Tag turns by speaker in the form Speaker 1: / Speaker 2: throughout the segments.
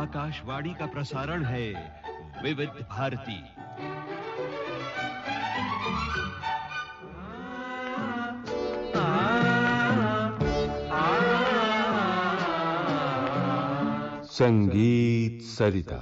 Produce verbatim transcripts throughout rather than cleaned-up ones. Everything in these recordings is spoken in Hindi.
Speaker 1: आकाशवाणी का प्रसारण है विविध भारती।
Speaker 2: संगीत सरिता।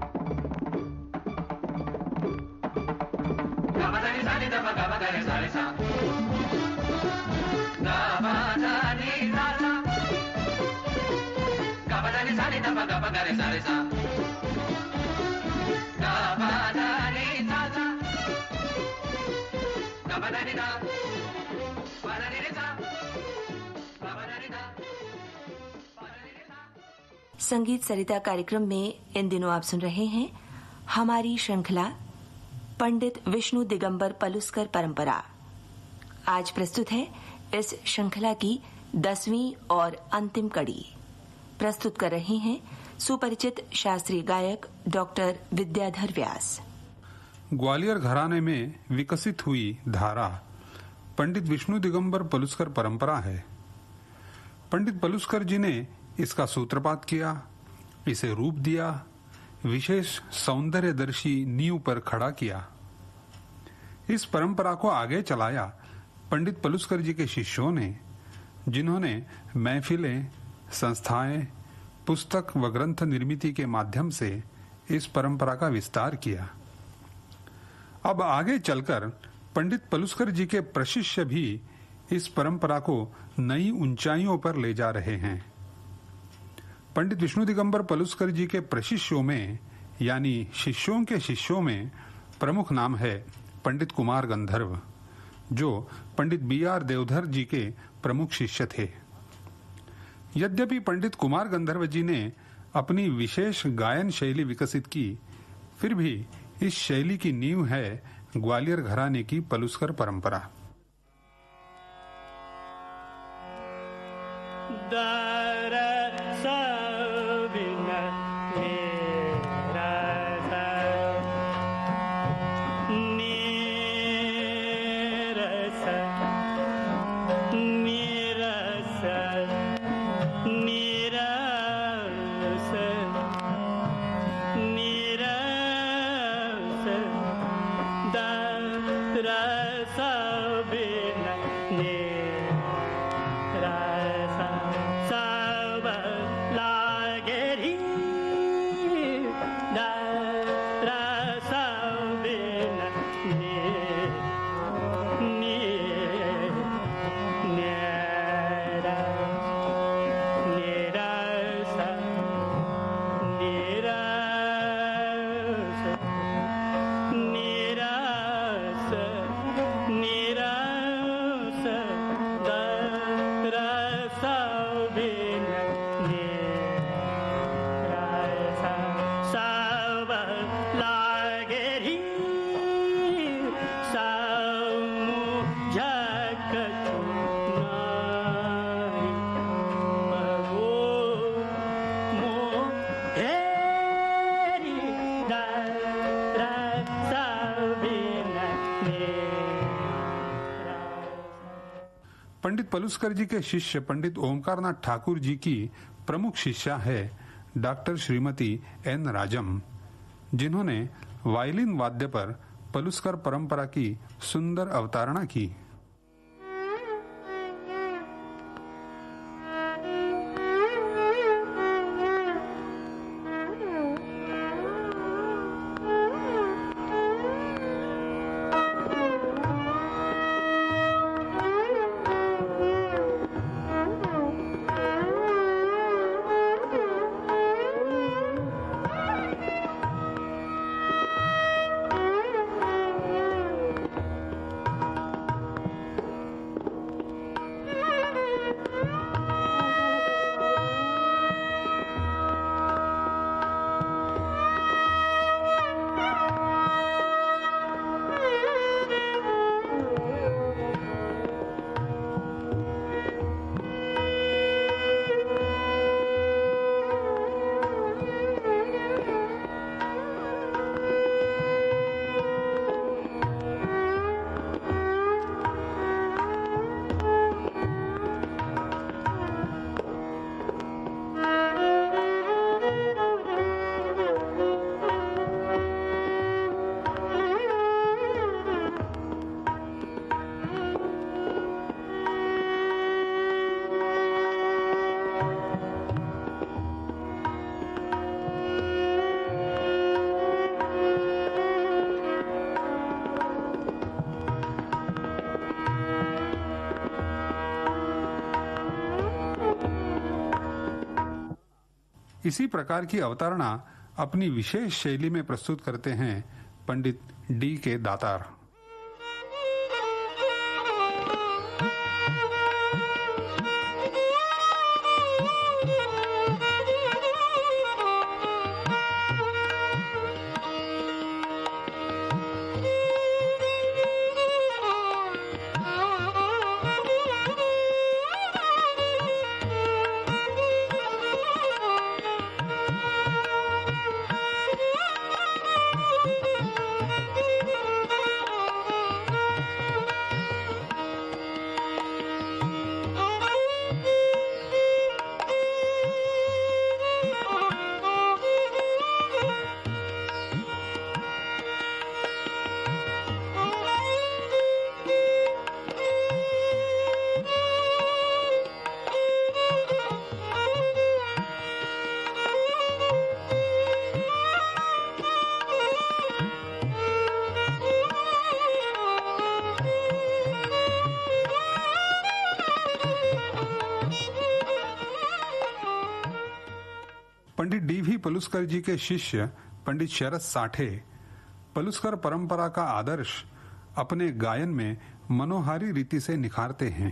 Speaker 3: संगीत सरिता कार्यक्रम में इन दिनों आप सुन रहे हैं हमारी श्रृंखला पंडित विष्णु दिगंबर पलुस्कर परंपरा। आज प्रस्तुत है इस श्रृंखला की दसवीं और अंतिम कड़ी। प्रस्तुत कर रहे हैं सुपरिचित शास्त्रीय गायक डॉक्टर विद्याधर व्यास।
Speaker 4: ग्वालियर घराने में विकसित हुई धारा पंडित विष्णु दिगंबर पलुस्कर परंपरा है। पंडित पलुस्कर जी ने इसका सूत्रपात किया, इसे रूप दिया, विशेष सौंदर्यदर्शी नींव पर खड़ा किया। इस परंपरा को आगे चलाया पंडित पलुस्कर जी के शिष्यों ने, जिन्होंने महफिलें, संस्थाएं, पुस्तक व ग्रंथ निर्मिति के माध्यम से इस परंपरा का विस्तार किया। अब आगे चलकर पंडित पलुस्कर जी के प्रशिष्य भी इस परंपरा को नई ऊंचाइयों पर ले जा रहे हैं। पंडित विष्णु दिगंबर पलुस्कर जी के प्रशिष्यों में यानी शिष्यों के शिष्यों में प्रमुख नाम है पंडित कुमार गंधर्व, जो पंडित बी आर देवधर जी के प्रमुख शिष्य थे। यद्यपि पंडित कुमार गंधर्व जी ने अपनी विशेष गायन शैली विकसित की, फिर भी इस शैली की नींव है ग्वालियर घराने की पलुस्कर परंपरा। पंडित पलुस्कर जी के शिष्य पंडित ओमकारनाथ ठाकुर जी की प्रमुख शिष्या है डॉक्टर श्रीमती एन राजम, जिन्होंने वायलिन वाद्य पर पलुस्कर परंपरा की सुंदर अवतारणा की। इसी प्रकार की अवतारणा अपनी विशेष शैली में प्रस्तुत करते हैं Pandit D K Datar. Pandit D V Paluskar ji के शिष्य पंडित शरद साठे पलुस्कर परंपरा का आदर्श अपने गायन में मनोहारी रीति से निखारते हैं।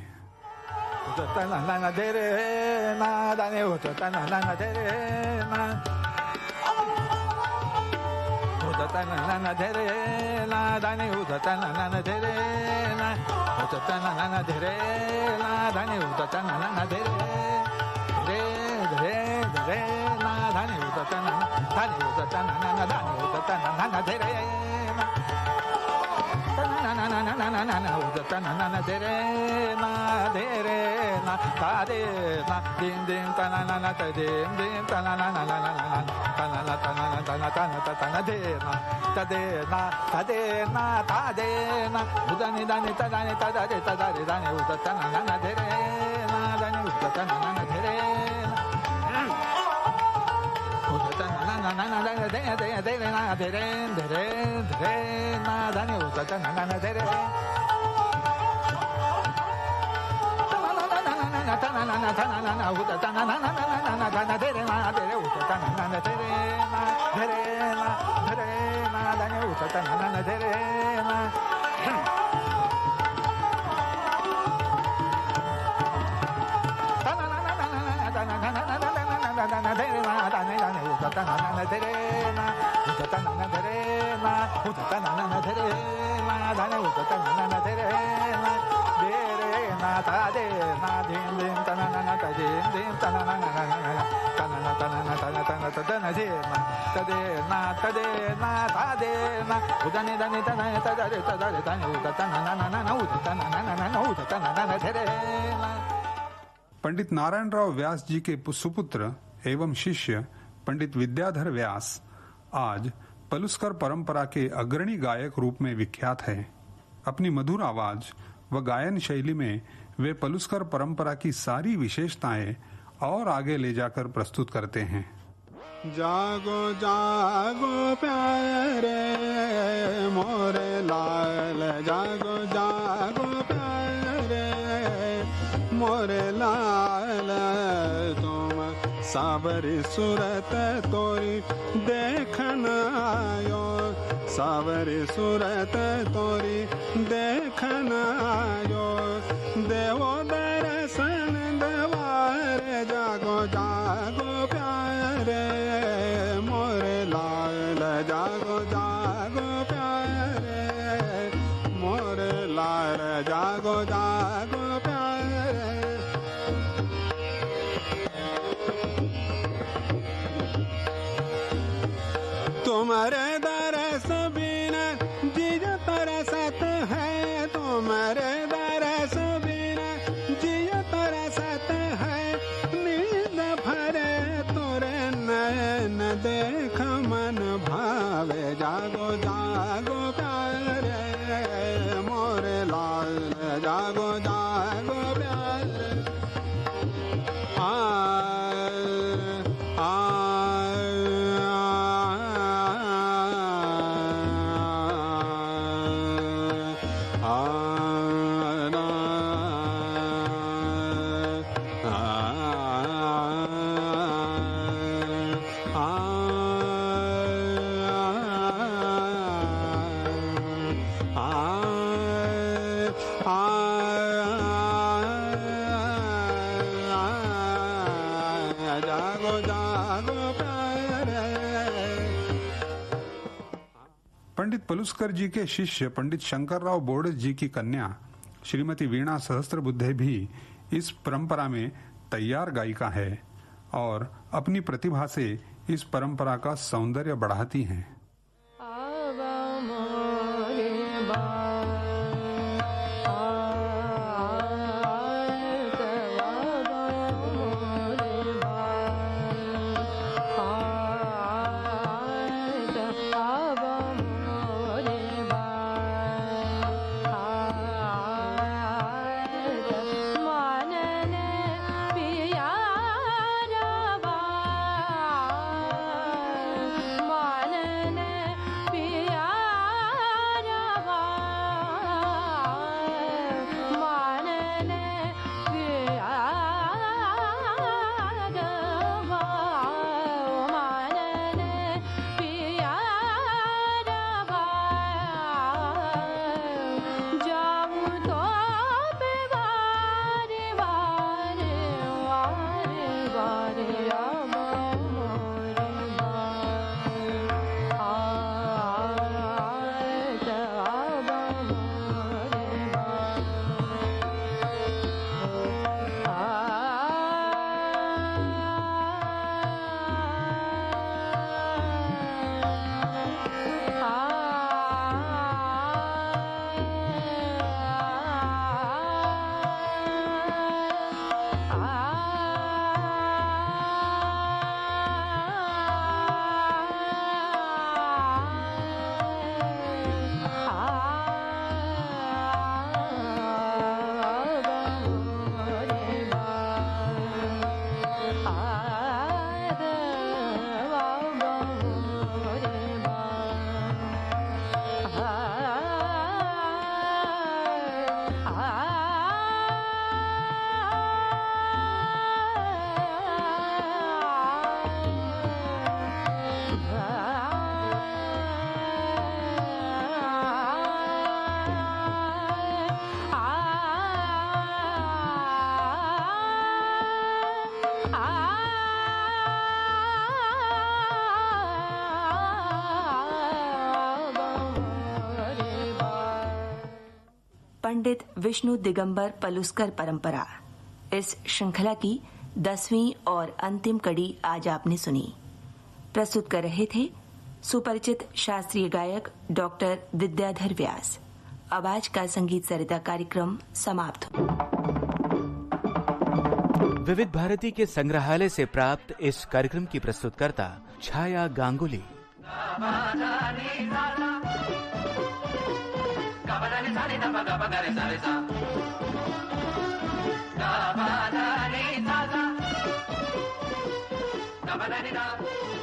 Speaker 4: पंडित नारायणराव व्यास जी के सुपुत्र एवं शिष्य पंडित विद्याधर व्यास आज पलुस्कर परंपरा के अग्रणी गायक रूप में विख्यात है। अपनी मधुर आवाज व गायन शैली में वे पलुस्कर परंपरा की सारी विशेषताएं और आगे ले जाकर प्रस्तुत करते हैं।
Speaker 5: जागो जागो प्यारे मोरे लाल, जागो जागो प्यारे मोरे लाल, तुम सावरी सूरत तोरी देखन आयो, सावरी सूरत तोरी देखन आयो, देवो दर्शन देवारे, जागो जागो प्यारे मोरे लाल, जागो जागो प्यारे मोरे लाल, जागो जागो प्यारे। तुम्हारे दरस बिना जिज तरसत है, तुम्हारे दरस बिना जिज तरसत है, नींद भरे तोरे नयन देख मन भावे, जागो जागो प्यारे मोरे लाल, जागो जागो प्यारे। आ आ
Speaker 4: पंडित पलुस्कर जी के शिष्य पंडित शंकरराव बोरडस जी की कन्या श्रीमती वीणा सहस्त्रबुद्धे भी इस परंपरा में तैयार गायिका है और अपनी प्रतिभा से इस परंपरा का सौंदर्य बढ़ाती हैं।
Speaker 3: पंडित विष्णु दिगंबर पलुस्कर परंपरा, इस श्रृंखला की दसवीं और अंतिम कड़ी आज आपने सुनी। प्रस्तुत कर रहे थे सुपरिचित शास्त्रीय गायक डॉक्टर विद्याधर व्यास। अब आज का संगीत सरिता कार्यक्रम समाप्त हो।
Speaker 6: विविध भारती के संग्रहालय से प्राप्त इस कार्यक्रम की प्रस्तुतकर्ता छाया Ganguly.
Speaker 7: Ba ba da da